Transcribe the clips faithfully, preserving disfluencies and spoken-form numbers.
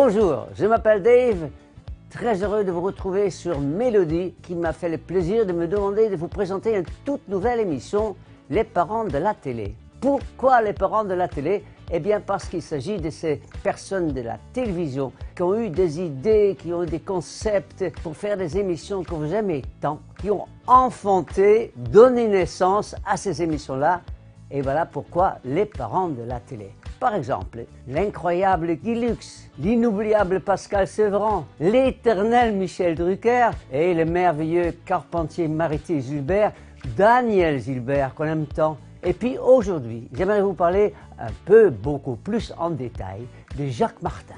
Bonjour, je m'appelle Dave, très heureux de vous retrouver sur Mélodie, qui m'a fait le plaisir de me demander de vous présenter une toute nouvelle émission, Les parents de la télé. Pourquoi les parents de la télé? Eh bien parce qu'il s'agit de ces personnes de la télévision qui ont eu des idées, qui ont eu des concepts pour faire des émissions que vous aimez tant, qui ont enfanté, donné naissance à ces émissions-là. Et voilà pourquoi les parents de la télé. Par exemple, l'incroyable Guy Lux, l'inoubliable Pascal Sevran, l'éternel Michel Drucker et le merveilleux Carpentier Marité Gilbert, Daniel Gilbert qu'on aime tant. Et puis aujourd'hui, j'aimerais vous parler un peu, beaucoup plus en détail de Jacques Martin.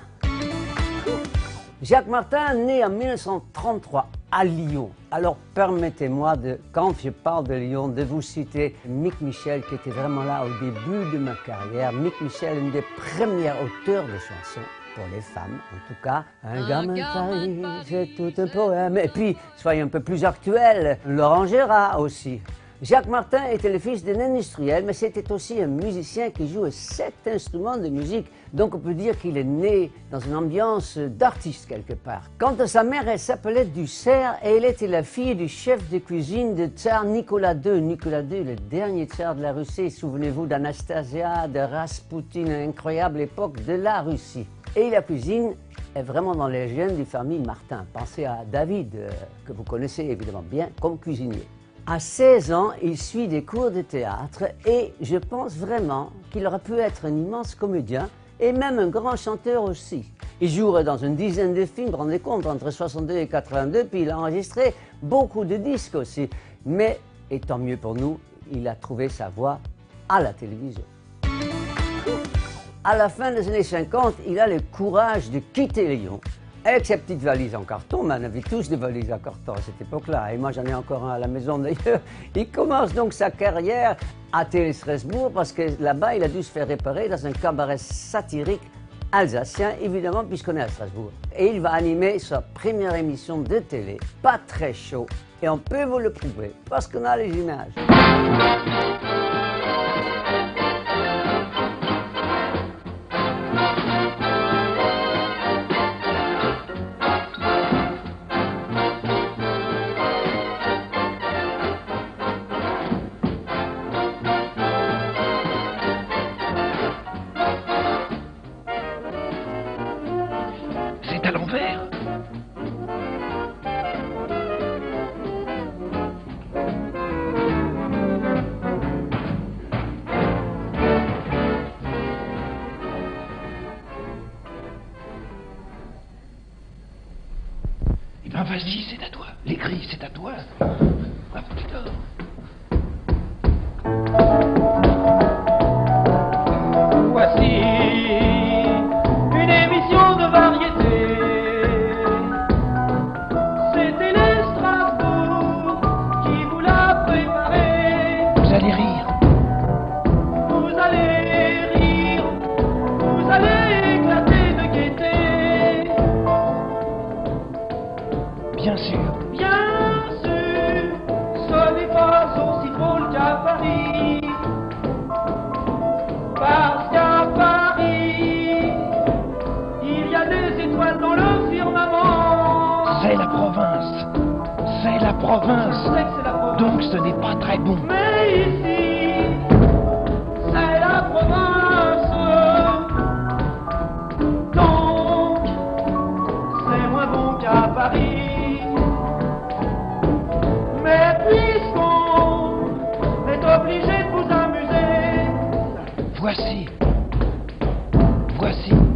Jacques Martin, né en mille neuf cent trente-trois à Lyon. Alors permettez-moi, de, quand je parle de Lyon, de vous citer Mick Michel, qui était vraiment là au début de ma carrière. Mick Michel, une des premières auteurs de chansons pour les femmes, en tout cas. Un, un gamin de Paris, c'est tout un poème. Et puis, soyons un peu plus actuels, Laurent Gérard aussi. Jacques Martin était le fils d'un industriel, mais c'était aussi un musicien qui jouait sept instruments de musique. Donc on peut dire qu'il est né dans une ambiance d'artiste quelque part. Quant à sa mère, elle s'appelait Dussert et elle était la fille du chef de cuisine de tsar Nicolas deux. Nicolas deux, le dernier tsar de la Russie. Souvenez-vous d'Anastasia, de Raspoutine, une incroyable époque de la Russie. Et la cuisine est vraiment dans les gènes du famille Martin. Pensez à David, euh, que vous connaissez évidemment bien comme cuisinier. À seize ans, il suit des cours de théâtre et je pense vraiment qu'il aurait pu être un immense comédien et même un grand chanteur aussi. Il jouerait dans une dizaine de films, rendez compte, entre soixante-deux et quatre-vingt-deux, puis il a enregistré beaucoup de disques aussi. Mais, et tant mieux pour nous, il a trouvé sa voie à la télévision. À la fin des années cinquante, il a le courage de quitter Lyon. Avec ses petites valises en carton, mais on avait tous des valises en carton à cette époque-là, et moi j'en ai encore un à la maison d'ailleurs. Il commence donc sa carrière à Télé-Strasbourg parce que là-bas il a dû se faire réparer dans un cabaret satirique alsacien, évidemment puisqu'on est à Strasbourg. Et il va animer sa première émission de télé, pas très chaud, et on peut vous le prouver parce qu'on a les images. C'est à l'envers. Eh ben vas-y, c'est à toi. Les grilles, c'est à toi. Ah, putain. Voici une émission de variété. C'est Télé Strasbourg qui vous l'a préparé. Vous allez rire. Vous allez rire, vous allez éclater de gaieté. Bien sûr. Bien sûr, ce n'est pas aussi drôle qu'à Paris. Parce qu'à Paris, il y a des étoiles dans le firmament. C'est la province. C'est la province. Je sais que c'est la province. Donc ce n'est pas très bon. Mais ici, c'est la province. Donc, c'est moins bon qu'à Paris. Mais puisqu'on est obligé de vous amuser, Voici. Voici.